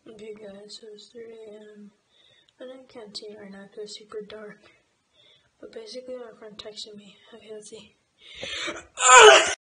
Okay guys, so it's 3 a.m. and I can't see right now because it's super dark. But basically my friend texted me. Okay, let's see.